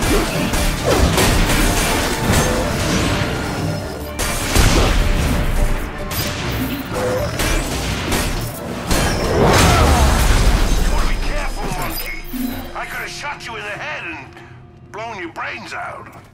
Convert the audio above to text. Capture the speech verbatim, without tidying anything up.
I could have shot you in the head and blown your brains out.